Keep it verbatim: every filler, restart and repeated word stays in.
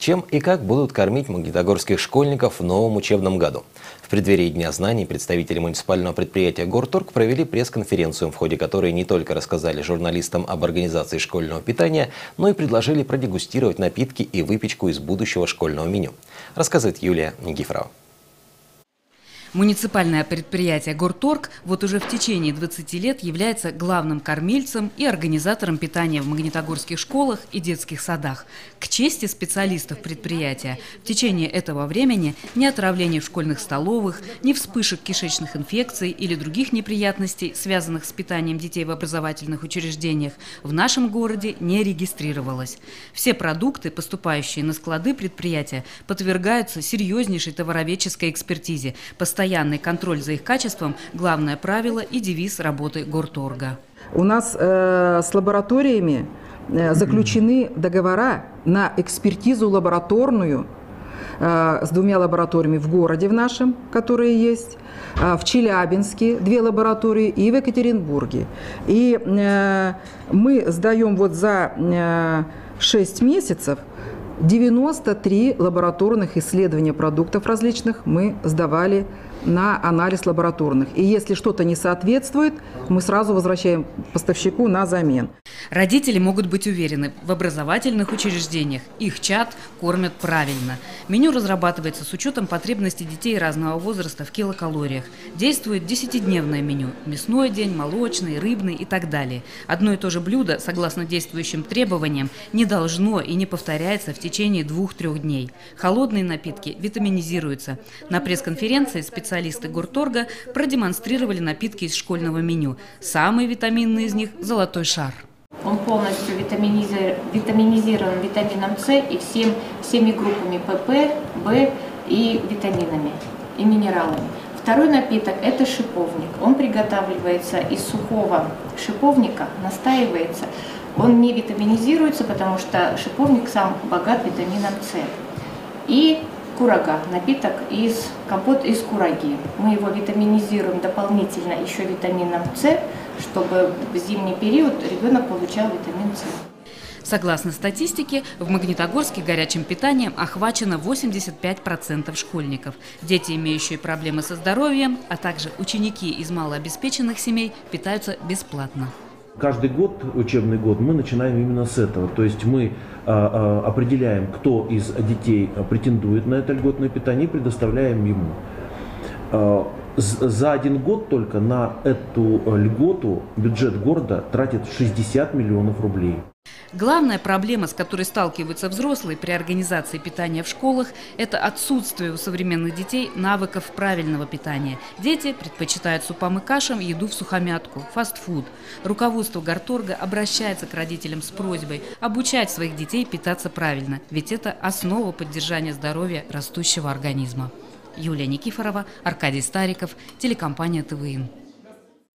Чем и как будут кормить магнитогорских школьников в новом учебном году? В преддверии Дня знаний представители муниципального предприятия «Горторг» провели пресс-конференцию, в ходе которой не только рассказали журналистам об организации школьного питания, но и предложили продегустировать напитки и выпечку из будущего школьного меню. Рассказывает Юлия Никифорова. Муниципальное предприятие «Горторг» вот уже в течение двадцати лет является главным кормильцем и организатором питания в магнитогорских школах и детских садах. К чести специалистов предприятия, в течение этого времени ни отравлений в школьных столовых, ни вспышек кишечных инфекций или других неприятностей, связанных с питанием детей в образовательных учреждениях, в нашем городе не регистрировалось. Все продукты, поступающие на склады предприятия, подвергаются серьезнейшей товароведческой экспертизе. Постоянный контроль за их качеством – главное правило и девиз работы Горторга. У нас э, с лабораториями э, заключены договора на экспертизу лабораторную э, с двумя лабораториями в городе в нашем, которые есть, э, в Челябинске две лаборатории и в Екатеринбурге. И э, мы сдаем вот за э, шесть месяцев девяносто три лабораторных исследования продуктов различных мы сдавали на анализ лабораторных. И если что-то не соответствует, мы сразу возвращаем поставщику на замену. Родители могут быть уверены, в образовательных учреждениях их чад кормят правильно. Меню разрабатывается с учетом потребностей детей разного возраста в килокалориях. Действует десятидневное меню – мясной день, молочный, рыбный и так далее. Одно и то же блюдо, согласно действующим требованиям, не должно и не повторяется в течение двух-трех дней. Холодные напитки витаминизируются. На пресс-конференции специалисты Горторга продемонстрировали напитки из школьного меню. Самый витаминный из них – «Золотой шар». Он полностью витаминизирован, витаминизирован витамином С и всем, всеми группами ПП, В и витаминами и минералами. Второй напиток – это шиповник. Он приготавливается из сухого шиповника, настаивается. Он не витаминизируется, потому что шиповник сам богат витамином С. И курага – напиток из компот из кураги. Мы его витаминизируем дополнительно еще витамином С, чтобы в зимний период ребенок получал витамин С. Согласно статистике, в Магнитогорске горячим питанием охвачено восемьдесят пять процентов школьников. Дети, имеющие проблемы со здоровьем, а также ученики из малообеспеченных семей питаются бесплатно. Каждый год, учебный год, мы начинаем именно с этого. То есть мы а, а, определяем, кто из детей претендует на это льготное питание и предоставляем ему. А, за один год только на эту льготу бюджет города тратит шестьдесят миллионов рублей. Главная проблема, с которой сталкиваются взрослые при организации питания в школах, это отсутствие у современных детей навыков правильного питания. Дети предпочитают супам и кашам еду в сухомятку, фастфуд. Руководство Горторга обращается к родителям с просьбой обучать своих детей питаться правильно, ведь это основа поддержания здоровья растущего организма. Юлия Никифорова, Аркадий Стариков, телекомпания ТВИ.